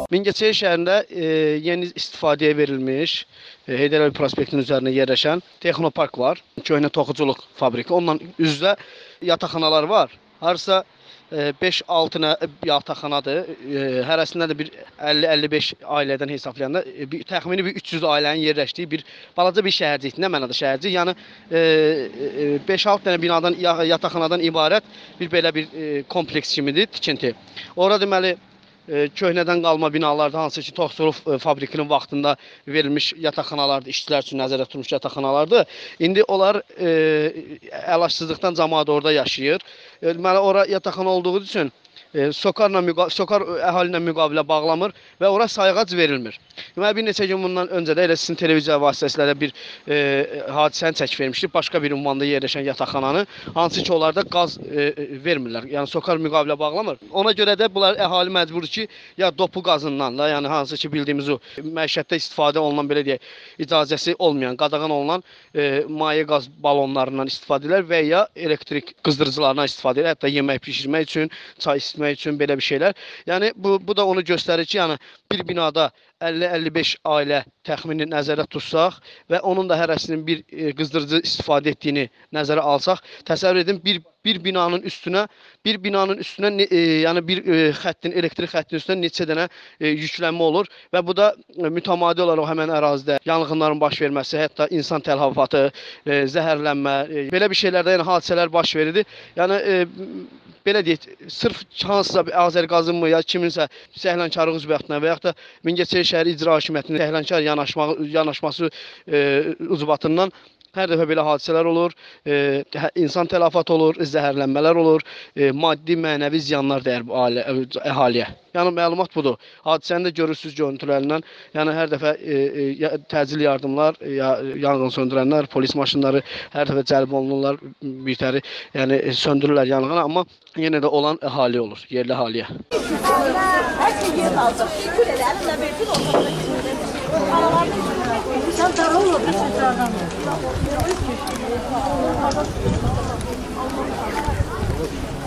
Mingəçevir şəhərində yeni istifadəyə verilmiş Heydər Əliyev prospektinin üzərində yerləşən Texnopark var. Köhnə toxuculuq fabriki. Onunla üzrə yataqxanalar var. Harsa 5-6 yataqxanadır. Hərəsində də bir 50-55 ailədən hesablayanda təxmini bir 300 ailənin yerləşdiyi bir balaca bir şəhərcik. Nə mənada şəhərcik? Yəni 5-6 dənə binadan, yataqxanadan ibarət bir belə bir kompleks kimidir, tikinti. Orada deməli köhnədən qalma binalarda, hansı ki toxuculuq fabrikinin vaxtında verilmiş yataqxanalardır, işçilər üçün nəzərdə tutulmuş yataqxanalardır. İndi onlar əlacsızlıqdan cəmaət orada yaşayır. Deməli, ora yataqxana olduğu üçün SOCAR əhali ilə müqavilə bağlamır və ora sayğac verilmir. Deməli, bir neçə gün bundan öncə də elə sizin televiziya vasitəsilə bir hadisəni çək vermişdik. Başqa bir ünvanda yerləşən yataqxananı, hansı ki onlarda qaz vermirlər. Yəni SOCAR müqavilə bağlamır. Ona görə də bunlar əhali məcburdur ki, ya dopu qazından da, yəni hansı ki bildiyimiz o məişətdə istifadə olunan, belə deyək, icazəsi olmayan, qadağan olunan maye qaz balonlarından istifadə edirlər və ya elektrik qızdırıcılarından istifadə edirlər. Hətta yemək pişirmək üçün, çay isitmək üçün belə bir şeylər. Yəni bu da onu göstərir ki, yəni bir binada 50-55 ailə təxmini nəzərə tutsaq və onun da hərəsinin bir qızdırıcı istifadə etdiyini nəzərə alsaq, təsəvvür edin bir binanın üstünə yəni bir xəttin, elektrik xəttinin üstünə neçə dənə yüklənmə olur və bu da mütəmadi olaraq həmin ərazidə yanğınların baş verməsi, hətta insan tələfatı, zəhərlənmə, belə bir şeylərdə yəni hadisələr baş verir. Yəni belə deyək, sırf hansısa bir Azərqazın mı ya kiminsə səhlənkarlıq ucbatına və yaxud da Mingəçevir şəhəri icra hakimiyyətinin səhlənkar yanaşması ucbatından hər dəfə belə hadisələr olur, insan tələfatı olur, zəhərlənmələr olur, maddi, mənəvi ziyanlar dəyər əhaliyə. Yəni məlumat budur. Hadisəni də görürsünüz görüntülərindən. Yəni hər dəfə təcil yardımlar, yanğın söndürənlər, polis maşınları hər dəfə cəlb olunurlar, birtəri yəni söndürürlər yanğını, amma yenə də olan əhali olur, yerli əhaliyə. Sen